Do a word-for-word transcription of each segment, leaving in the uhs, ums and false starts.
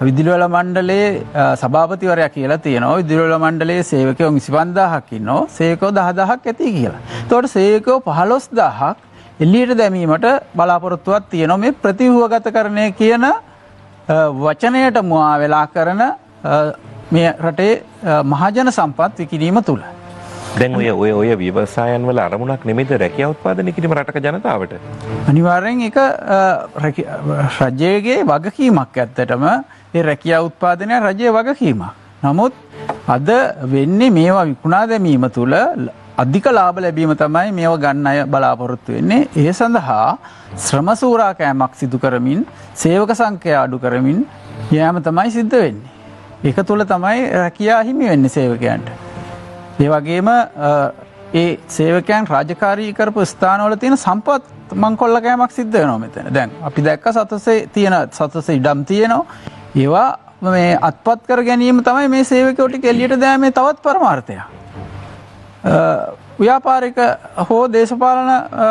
විදුලිවල මණ්ඩලයේ සභාපතිවරයා කියලා තියෙනවා විදුලිවල මණ්ඩලයේ සේවකයෝ විසි පන්දාහක් ඉන්නවා සේවකයෝ දහදාහක් ඇති කියලා. එතකොට සේවකයෝ පහළොස් දාහක් එළියට දැමීමට බලාපොරොත්තුවක් තියෙනවා මේ ප්‍රතිව්‍යුහගතකරණය කියන වචනයට මුවා වෙලා කරන මේ රටේ මහජන සම්පත් විකිණීම තුල. දැන් ඔය ඔය ඔය ව්‍යවසායන් වල අරමුණක් නෙමෙයිද රැකියාව උත්පාදනය කිරීම රටක ජනතාවට? අනිවාර්යෙන් ඒක රජයේ වගකීමක් ඇත්තටම ඒ රැකියාව උත්පාදනය රජයේ වගකීමක්. නමුත් අද වෙන්නේ මේවා විකුණා දැමීම තුළ අධික ලාභ ලැබීම තමයි මේව ගන්න අය බලාපොරොත්තු වෙන්නේ. ඒ සඳහා ශ්‍රම සූරා කෑමක් සිදු කරමින් සේවක සංඛ්‍යාව අඩු කරමින් යෑම තමයි සිද්ධ වෙන්නේ. ඒක තුළ තමයි රැකියාව හිමි වෙන්නේ සේවකයන්ට. ඒ වගේම ඒ සේවකයන් රාජකාරී කරපු ස්ථානවල තියෙන සම්පත් මංකොල්ල කෑමක් සිද්ධ වෙනවා මෙතන. දැන් අපි දැක්ක සතසේ තියෙන සතසේ ඉඩම් තියෙනවා. ඒවා මේ අත්පත් කර ගැනීම තමයි මේ සේවකයෝ ටික එළියට දැමීමේ තවත් පරමාර්ථයක්. ව්‍යාපාරික හෝ දේශපාලන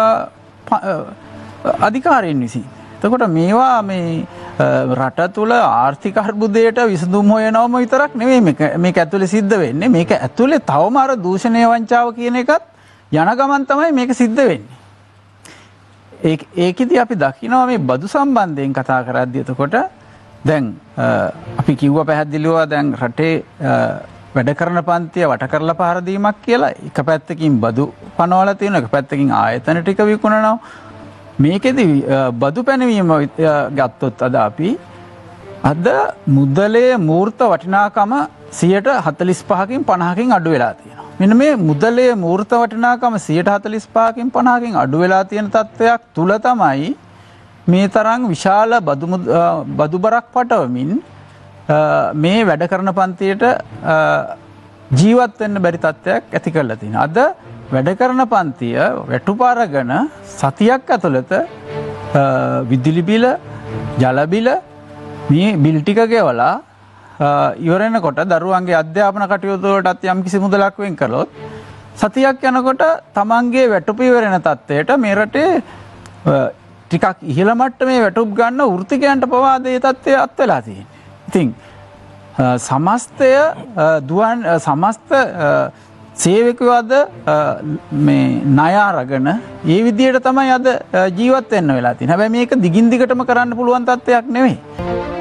අධිකාරීන් විසින්. එතකොට මේවා මේ රට තුළ ආර්ථික අර්බුදයට විසඳුම් හොයනවම විතරක් නෙවෙයි මේක මේක ඇතුලේ සිද්ධ වෙන්නේ. මේක ඇතුලේ තවම අර දූෂණය වංචාව කියන එකත් යන ගමන් තමයි මේක සිද්ධ වෙන්නේ. ඒ ඒකෙදි අපි දකිනවා මේ බදු සම්බන්ධයෙන් කතා කරද්දී එතකොට දැන් අපි කිව්වා පැහැදිලිව දැන් රටේ වැඩ කරන පන්තිය වට කරලා පහර දීමක් කියලා එක පැත්තකින් බදු පනවලා තියෙනවා එක පැත්තකින් ආයතන ටික විකුණනවා. මේකෙදි බදු පැනවීම ගත්තොත් අද අපි අද මුදලේ මූර්ත වටිනාකම සියයට හතළිස් පහකින් පනහකින් අඩු වෙලා තියෙනවා. මෙන්න මේ මුදලේ මූර්ත වටිනාකම සියයට හතළිස් පහකින් පනහකින් අඩු වෙලා තියෙන තත්ත්වයක් තුල තමයි මේ තරම් විශාල බදු බදු බරක් පටවමින් මේ වැඩ කරන පන්තියට ජීවත් වෙන්න බැරි තත්ත්වයක් ඇති කරලා තියෙනවා. අද වැඩ කරන පන්තිය වැටුපාරගෙන සතියක් ඇතුළත විදුලි බිල, ජල බිල මේ බිල් ටික ගෙවලා ඉවර වෙනකොට දරුවන්ගේ අධ්‍යාපන කටයුතු වලටත් යම් කිසි මුදලක් වෙන් කළොත් සතියක් යනකොට තමන්ගේ වැටුප ඉවර වෙන තත්ත්වයට මේ රටේ ටිකක් ඉහළ මට්ටමේ වැටුප් ගන්න වෘත්තිකයන්ට පවා ඒ තත්ත්වය අත් වෙලා තියෙනවා. ඉතින් සමස්තය දුවන් සමස්ත සේවකයෝ අද මේ ණය අරගෙන ඒ විදිහට තමයි අද ජීවත් වෙන්න වෙලා තියෙන්නේ. හැබැයි මේක දිගින් දිගටම කරන්න පුළුවන් තත්ත්වයක් නෙවෙයි.